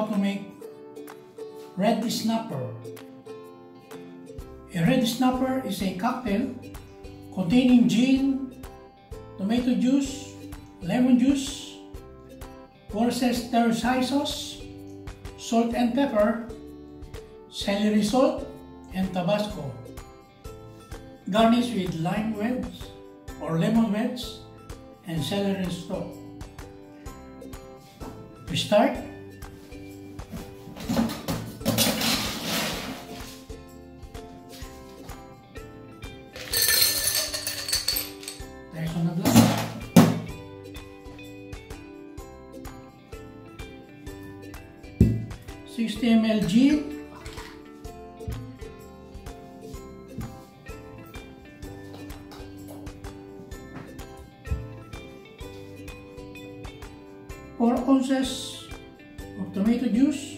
how to make red snapper. A red snapper is a cocktail containing gin, tomato juice, lemon juice, Worcestershire sauce, salt and pepper, celery salt, and Tabasco. Garnish with lime wedge or lemon wedge and celery salt. To start, there's on the glass. 60 ml gin, four ounces of tomato juice,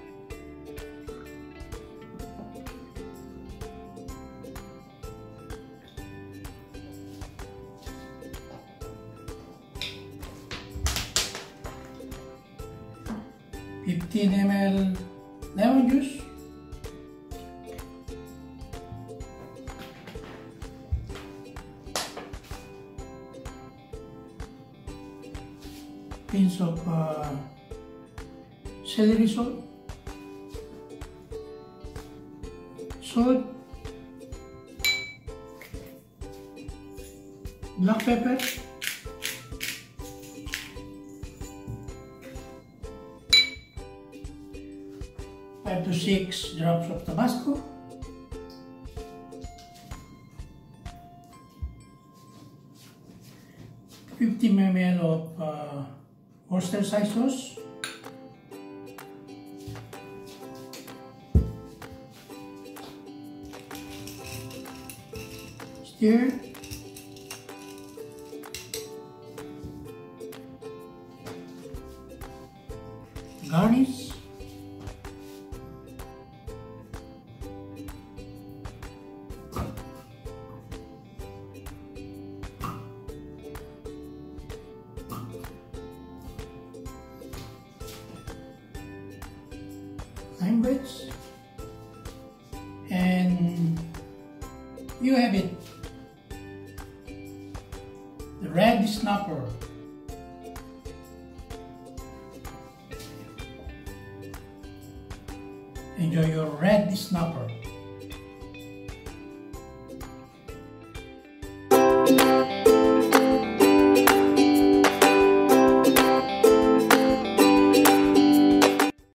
(15 ml) lemon juice, pinch of celery salt, black pepper, five to 6 drops of Tabasco, (50 ml) of Worcestershire sauce, stir, garnish, lime wedge, and you have it, the red snapper. Enjoy your red snapper.